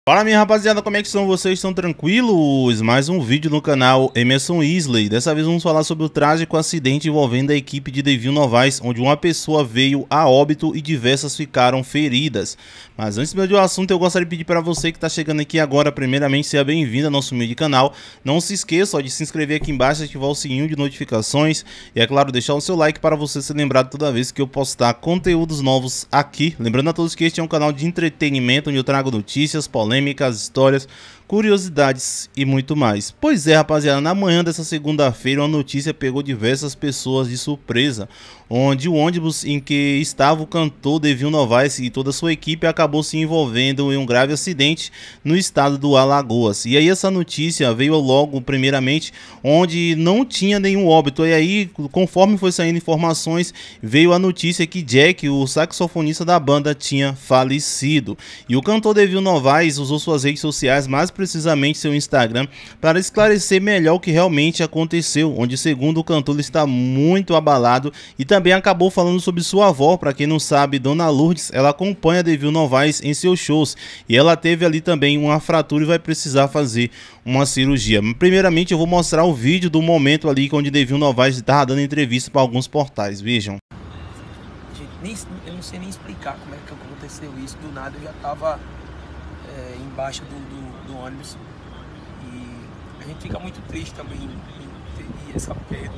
Fala minha rapaziada, como é que estão vocês? Estão tranquilos? Mais um vídeo no canal Emerson Isley. Dessa vez vamos falar sobre o trágico acidente envolvendo a equipe de Devil Novaes, onde uma pessoa veio a óbito e diversas ficaram feridas. Mas antes do assunto, eu gostaria de pedir para você que está chegando aqui agora, primeiramente, seja bem-vindo ao nosso humilde canal. Não se esqueça de se inscrever aqui embaixo, ativar o sininho de notificações e, é claro, deixar o seu like para você ser lembrado toda vez que eu postar conteúdos novos aqui. Lembrando a todos que este é um canal de entretenimento, onde eu trago notícias, polêmicas, histórias, curiosidades e muito mais. Pois é, rapaziada, na manhã dessa segunda-feira uma notícia pegou diversas pessoas de surpresa, onde o ônibus em que estava o cantor Devil Novaes e toda a sua equipe acabou se envolvendo em um grave acidente no estado do Alagoas. E aí essa notícia veio logo primeiramente onde não tinha nenhum óbito, e aí conforme foi saindo informações, veio a notícia que Jack, o saxofonista da banda, tinha falecido. E o cantor Devil Novaes usou suas redes sociais, mais precisamente seu Instagram, para esclarecer melhor o que realmente aconteceu, onde segundo o cantor ele está muito abalado e também acabou falando sobre sua avó. Para quem não sabe, Dona Lourdes, ela acompanha Devil Novaes em seus shows e ela teve ali também uma fratura e vai precisar fazer uma cirurgia. Primeiramente eu vou mostrar o vídeo do momento ali onde Devil Novaes estava dando entrevista para alguns portais, vejam. Gente, eu não sei nem explicar como é que aconteceu isso, do nada eu já estava embaixo do ônibus e a gente fica muito triste também em essa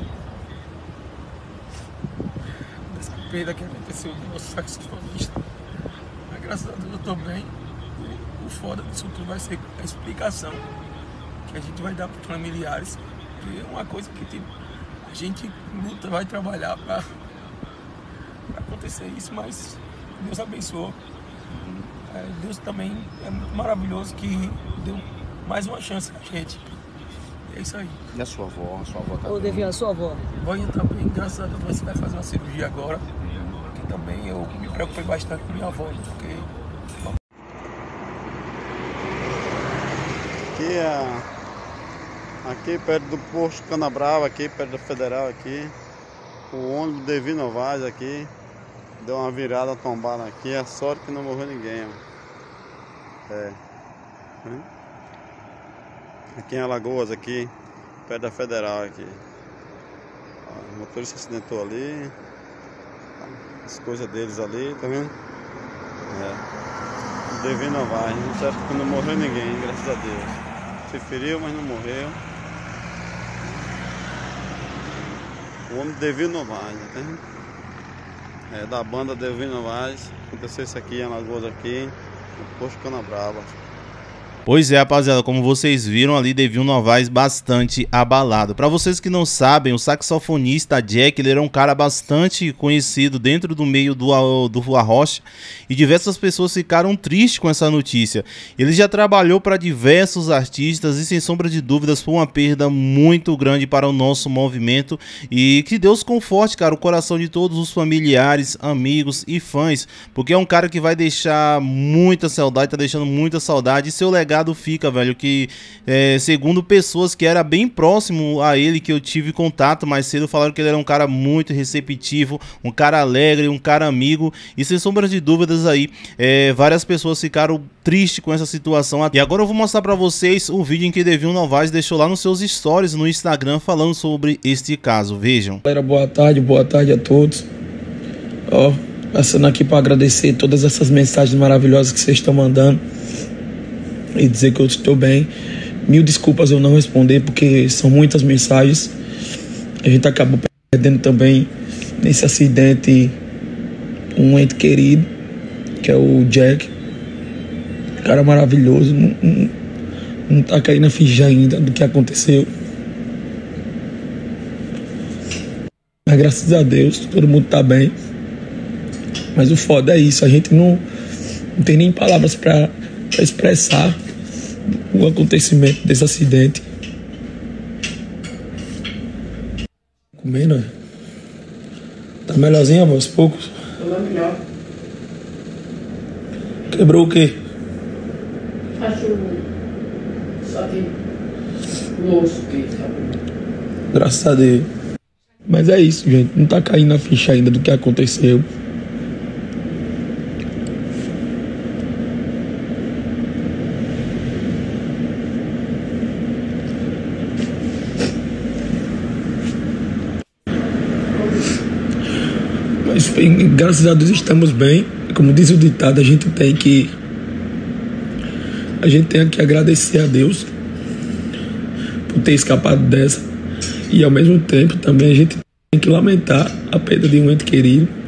perda que aconteceu com o nosso saxofonista. Mas graças a Deus eu tô bem. O foda disso tudo vai ser a explicação que a gente vai dar para os familiares, que é uma coisa que tipo, a gente luta, vai trabalhar para acontecer isso, mas Deus abençoou. Deus também é muito maravilhoso que deu mais uma chance a gente. É isso aí. E a sua avó? A sua avó tá Ô, bem? Devil, a sua avó? Vou entrar bem, graças a Deus você vai fazer uma cirurgia agora. Que também eu me preocupei bastante com minha avó, porque... Aqui perto do posto Canabrava, aqui perto da Federal, aqui o ônibus Devil Novaes aqui deu uma virada tombada aqui. É sorte que não morreu ninguém, aqui em Alagoas, aqui perto da Federal aqui. O motorista se acidentou ali, as coisas deles ali, tá vendo? Devil Novaes, certo que não morreu ninguém, graças a Deus. Se feriu, mas não morreu. O homem Devil Novaes, tá? Da banda Devil Novaes. Aconteceu isso aqui em Alagoas, aqui no posto Canabrava. Pois é, rapaziada, como vocês viram ali, Devil Novaes bastante abalado. Para vocês que não sabem, o saxofonista Jack, ele era um cara bastante conhecido dentro do meio do arrocha, e diversas pessoas ficaram tristes com essa notícia. Ele já trabalhou para diversos artistas e, sem sombra de dúvidas, foi uma perda muito grande para o nosso movimento, e que Deus conforte, cara, o coração de todos os familiares, amigos e fãs, porque é um cara que vai deixar muita saudade, tá deixando muita saudade, e seu legado fica, velho, que segundo pessoas que era bem próximo a ele, que eu tive contato mais cedo, falaram que ele era um cara muito receptivo, um cara alegre, um cara amigo, e sem sombra de dúvidas aí, várias pessoas ficaram tristes com essa situação. E agora eu vou mostrar pra vocês o vídeo em que Devil Novaes deixou lá nos seus stories no Instagram falando sobre este caso, vejam. Galera, boa tarde a todos. Passando aqui para agradecer todas essas mensagens maravilhosas que vocês estão mandando e dizer que eu estou bem. Mil desculpas eu não responder, porque são muitas mensagens. A gente acabou perdendo também nesse acidente um ente querido, que é o Jack, cara maravilhoso. Não tá caindo a ficha ainda do que aconteceu, mas graças a Deus todo mundo tá bem. Mas o foda é isso, a gente não tem nem palavras para expressar o acontecimento desse acidente. Comendo, né? Tá melhorzinho, amor, aos poucos? Tô melhor. Quebrou o quê? Acho só que o osso que Graças a Deus. Mas é isso, gente. Não tá caindo a ficha ainda do que aconteceu. graças a Deus estamos bem. Como diz o ditado, a gente tem que agradecer a Deus por ter escapado dessa. E ao mesmo tempo também a gente tem que lamentar a perda de um ente querido.